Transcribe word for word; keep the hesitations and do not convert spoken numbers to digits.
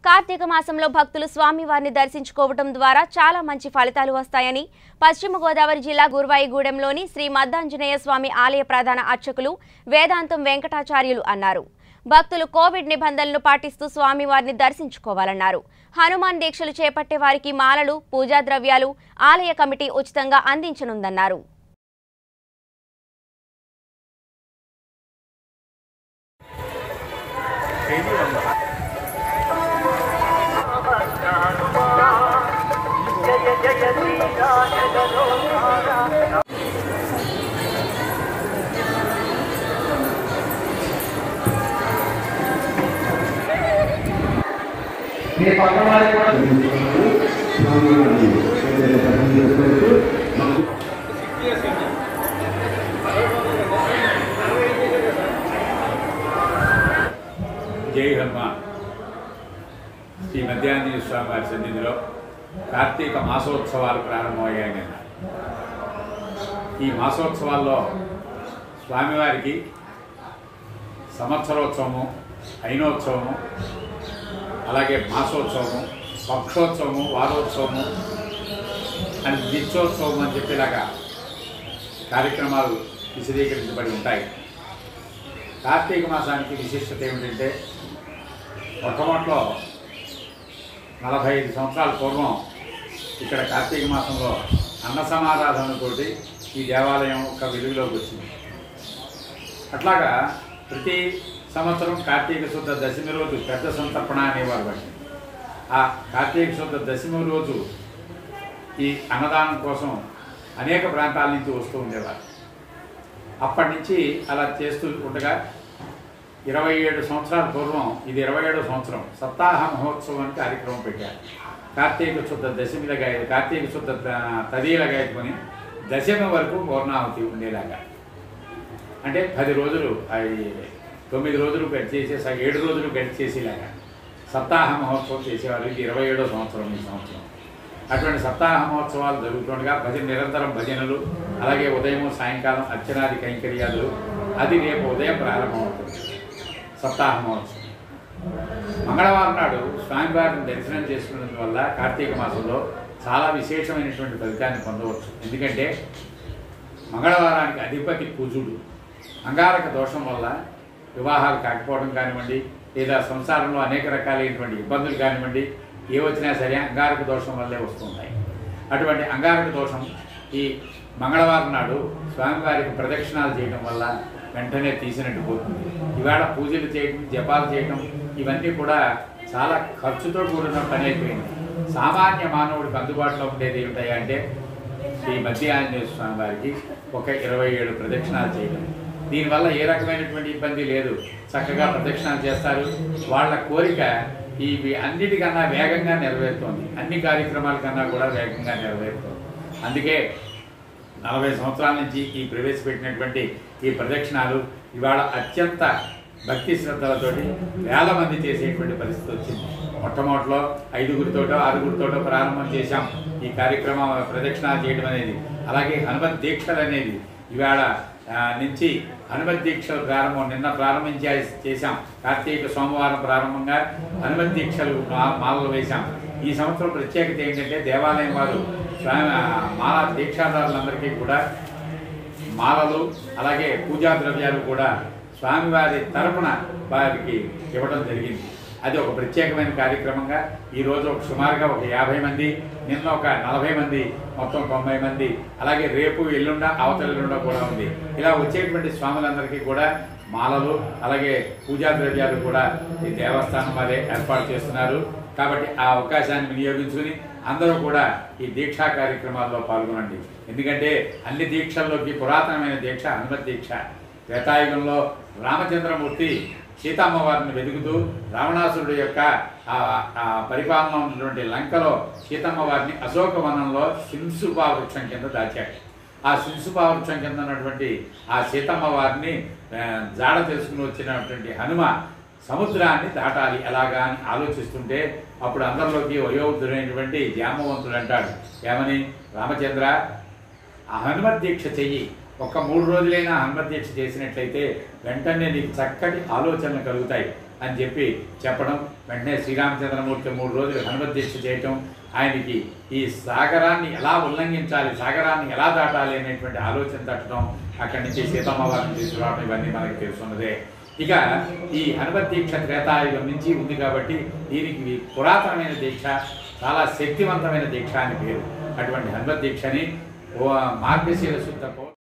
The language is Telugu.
కార్తీక మాసంలో భక్తులు స్వామివారిని దర్శించుకోవడం ద్వారా చాలా మంచి ఫలితాలు వస్తాయని పశ్చిమ గోదావరి జిల్లా గురువాయిగూడెంలోని శ్రీ మద్దాంజనేయ స్వామి ఆలయ ప్రధాన అర్చకులు వేదాంతం వెంకటాచార్యులు అన్నారు. భక్తులు కోవిడ్ నిబంధనలను పాటిస్తూ స్వామివారిని దర్శించుకోవాలన్నారు. హనుమాన్ దీక్షలు చేపట్టే వారికి మాలలు, పూజా ద్రవ్యాలు ఆలయ కమిటీ ఉచితంగా అందించనుందన్నారు. జై హనుమాన్. శ్రీ మద్దాంజనేయ స్వామి వారి సన్నిధిలో కార్తీక మాసోత్సవాలు ప్రారంభమయ్యాయి. నిన్న ఈ మాసోత్సవాల్లో స్వామివారికి సంవత్సరోత్సవము, అయినోత్సవము, అలాగే మాసోత్సవము, పక్షోత్సవము, వారోత్సవము అని నిత్యోత్సవం అని చెప్పేలాగా కార్యక్రమాలు విశదీకరించబడి ఉంటాయి. కార్తీక మాసానికి విశిష్టత ఏమిటంటే, మొట్టమొదట్లో నలభై ఐదు సంవత్సరాల పూర్వం ఇక్కడ కార్తీక మాసంలో అన్న సమారాధనతోటి ఈ దేవాలయం ఒక వెలుగులోకి వచ్చింది. అట్లాగా ప్రతి సంవత్సరం కార్తీక శుద్ధ దశమి రోజు పెద్ద సంతర్పణ అనేవారు. బట్టి ఆ కార్తీక శుద్ధ దశమి రోజు ఈ అన్నదానం కోసం అనేక ప్రాంతాల నుంచి వస్తూ ఉండేవారు. అప్పటి నుంచి అలా చేస్తూ ఉండగా ఇరవై ఏడు సంవత్సరాల పూర్వం, ఇది ఇరవై ఏడో సంవత్సరం, సప్తాహ మహోత్సవం కార్యక్రమం పెట్టారు. కార్తీక శుద్ధ దశమిల గాయ కార్తీక శుద్ధ తదియల గాయకుని దశమి వరకు పూర్ణాహుతి ఉండేలాగా, అంటే పది రోజులు అవి తొమ్మిది రోజులు గడిచి చేసే ఏడు రోజులు గడిచి చేసేలాగా సప్తాహ మహోత్సవం చేసేవారు. ఇది ఇరవై ఏడో సంవత్సరం ఈ సంవత్సరం. అటువంటి సప్తాహ మహోత్సవాలు జరుగుతుండగా భజన నిరంతరం భజనలు, అలాగే ఉదయం సాయంకాలం అర్చనాది కైంకర్యాలు, అది రేపు ఉదయం ప్రారంభమవుతుంది సప్తాహ మహోత్సవం. మంగళవారం నాడు స్వామివారిని దర్శనం చేసుకున్నందు వల్ల కార్తీక మాసంలో చాలా విశేషమైనటువంటి ఫలితాన్ని పొందవచ్చు. ఎందుకంటే మంగళవారానికి అధిపతి కుజుడు. అంగారక దోషం వల్ల వివాహాలు కాకపోవడం కానివ్వండి, లేదా సంసారంలో అనేక రకాలైనటువంటి ఇబ్బందులు కానివ్వండి, ఏ వచ్చినా సరే అంగారక దోషం వల్లే వస్తుంటాయి. అటువంటి అంగారక దోషం ఈ మంగళవారం నాడు స్వామివారికి ప్రదక్షిణాలు చేయడం వల్ల వెంటనే తీసినట్టు పోతుంది. ఇవాళ పూజలు చేయడం, జపాలు చేయడం, ఇవన్నీ కూడా చాలా ఖర్చుతో కూడిన పని అయిపోయింది. సామాన్య మానవుడికి అందుబాటులో ఉండేది ఏమిటాయి అంటే శ్రీ మద్దాంజనేయ స్వామి వారికి ఒక ఇరవై ఏడు ప్రదక్షిణాలు చేయడం. దీనివల్ల ఏ రకమైనటువంటి ఇబ్బంది లేదు. చక్కగా ప్రదక్షిణాలు చేస్తారు. వాళ్ళ కోరిక ఇవి అన్నిటికన్నా వేగంగా నెరవేరుతోంది. అన్ని కార్యక్రమాల కన్నా కూడా వేగంగా నెరవేరుతోంది. అందుకే నలభై సంవత్సరాల నుంచి ఈ ప్రవేశపెట్టినటువంటి ఈ ప్రదక్షిణాలు ఇవాళ అత్యంత భక్తి శ్రద్ధలతోటి వేల మంది చేసేటువంటి పరిస్థితి వచ్చింది. మొట్టమొదటిలో ఐదుగురితోటో ఆరుగురితోటో ప్రారంభం చేశాం ఈ కార్యక్రమం ప్రదక్షిణాలు చేయడం అనేది. అలాగే హనుమత్ దీక్షలు అనేది ఇవాళ నుంచి హనుమత్ దీక్షలు ప్రారంభం నిన్న ప్రారంభించే చేశాం. కార్తీక సోమవారం ప్రారంభంగా హనుమత్ దీక్షలు మాలలు వేశాం. ఈ సంవత్సరం ప్రత్యేకత ఏంటంటే దేవాలయం వారు స్వామి మాల దీక్షాదారులందరికీ కూడా మాలలు, అలాగే పూజా ద్రవ్యాలు కూడా స్వామివారి తరపున వారికి ఇవ్వడం జరిగింది. అది ఒక ప్రత్యేకమైన కార్యక్రమంగా ఈరోజు ఒక సుమారుగా ఒక యాభై మంది, నిన్న ఒక నలభై మంది, మొత్తం తొంభై మంది, అలాగే రేపు ఎల్లుండ అవతల ఎల్లుండ కూడా ఉంది. ఇలా వచ్చేటువంటి స్వాములందరికీ కూడా మాలలు, అలాగే పూజా ద్రవ్యాలు కూడా ఈ దేవస్థానం వారే ఏర్పాటు చేస్తున్నారు. కాబట్టి ఆ అవకాశాన్ని వినియోగించుకుని అందరూ కూడా ఈ దీక్షా కార్యక్రమాల్లో పాల్గొనండి. ఎందుకంటే అన్ని దీక్షల్లోకి పురాతనమైన దీక్ష హనుమత్ దీక్ష. త్రేతాయుగంలో రామచంద్రమూర్తి సీతమ్మవారిని వెతుకుతూ రావణాసురుడు యొక్క పరిపాలన ఉన్నటువంటి లంకలో సీతమ్మవారిని అశోకవనంలో శింసుపా వృక్షం కింద దాచాడు. ఆ శింసుపా వృక్షం కింద ఉన్నటువంటి ఆ సీతమ్మవారిని జాడ తెలుసుకుని వచ్చినటువంటి హనుమ సముద్రాన్ని దాటాలి ఎలాగా అని ఆలోచిస్తుంటే అప్పుడు అందరిలోకి వయోవృద్ధుడైనటువంటి జాంబవంతుడు అంటాడు, ఏమని, రామచంద్ర ఆ హనుమత్ దీక్ష చెయ్యి, ఒక మూడు రోజులైనా హనుమత్ దీక్ష చేసినట్లయితే వెంటనే నీకు చక్కటి ఆలోచనలు కలుగుతాయి అని చెప్పి చెప్పడం వెంటనే శ్రీరామచంద్రమూర్తి మూడు రోజులు హనుమత్ దీక్ష చేయటం, ఆయనకి ఈ సాగరాన్ని ఎలా ఉల్లంఘించాలి, సాగరాన్ని ఎలా దాటాలి అనేటువంటి ఆలోచన తట్టడం, అక్కడి నుంచి సీతమ్మ వారిని తీసుకురావడం, ఇవన్నీ మనకి తెలుసున్నదే. ఇక ఈ హనుమత్ దీక్ష త్రేతాయుగం నుంచి ఉంది కాబట్టి దీనికి పురాతనమైన దీక్ష, చాలా శక్తివంతమైన దీక్ష అని పేరు. అటువంటి హనుమత్ దీక్షని మార్గశీర శుద్ధ